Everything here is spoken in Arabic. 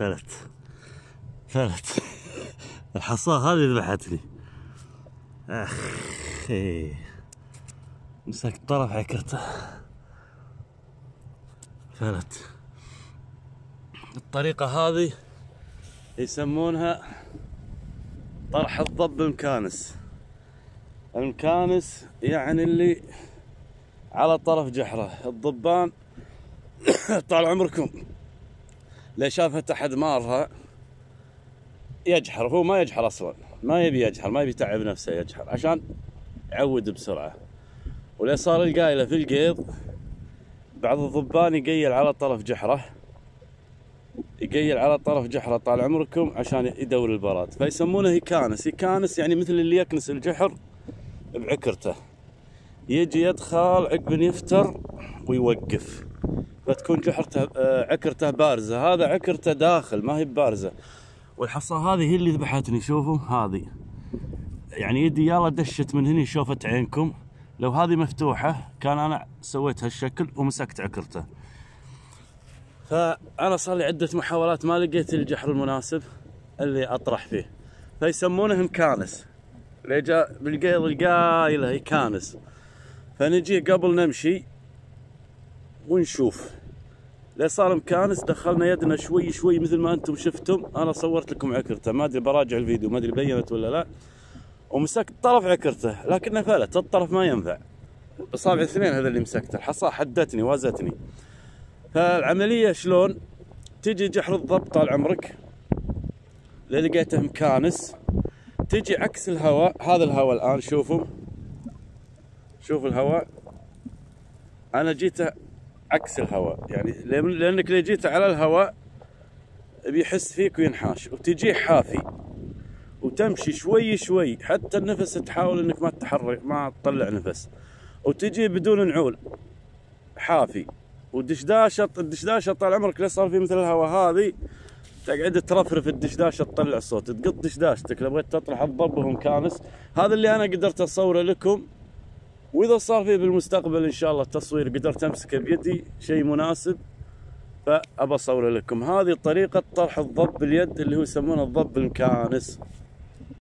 فلت الحصاة هذه ذبحتني. اخي مسكت طرف عكرته فلت. الطريقة هذه يسمونها طرح الضب المكانس. المكانس يعني اللي على طرف جحره. الضبان طال عمركم لو شافت احد مارها يجحر، هو ما يجحر اصلا، ما يبي يجحر، ما يبي يتعب نفسه يجحر عشان يعود بسرعة. ولو صار القايلة في القيض بعض الضبان يقيل على طرف جحره، يقيل على طرف جحره طال عمركم عشان يدور البراد، فيسمونه يكانس. يكانس يعني مثل اللي يكنس الجحر بعكرته، يجي يدخل عقب يفتر ويوقف، فتكون جحرته عكرته بارزة. هذا عكرته داخل ما هي بارزة. والحصى هذه هي اللي ذبحتني. شوفوا هذه يعني يدي يلا دشت من هني، شوفت عينكم لو هذه مفتوحة كان أنا سويت هالشكل ومسكت عكرته. فأنا صار لي عدة محاولات ما لقيت الجحر المناسب اللي أطرح فيه، فيسمونه مكانس. اللي جاء بالقيض القايلة يكانس. فنجي قبل نمشي ونشوف. ليه صار مكانس دخلنا يدنا شوي شوي مثل ما انتم شفتم. انا صورت لكم عكرته، ما ادري براجع الفيديو ما ادري بينت ولا لا، ومسكت طرف عكرته لكنه فلت، الطرف ما ينفع. بصابع اثنين هذا اللي مسكته، الحصى حدتني وازتني. فالعملية شلون؟ تجي جحر الضب طال عمرك اللي لقيته مكانس، تجي عكس الهواء. هذا الهواء الان شوفوا الهواء، انا جيته عكس الهواء يعني لانك لو جيت على الهواء بيحس فيك وينحاش، وتجي حافي وتمشي شوي شوي حتى النفس تحاول انك ما تتحرك ما تطلع نفس، وتجي بدون نعول حافي. والدشداشه طال عمرك ليه صار في مثل الهواء هذه تقعد ترفرف الدشداشه تطلع صوت، تقط دشداشتك لو بغيت تطرح الضب وهو مكانس. هذا اللي انا قدرت اصوره لكم، واذا صار فيه بالمستقبل ان شاء الله تصوير قدرت امسكه بيدي شيء مناسب فابى اصوره لكم. هذه طريقه طرح الضب باليد اللي هو يسمونه الضب المكانس.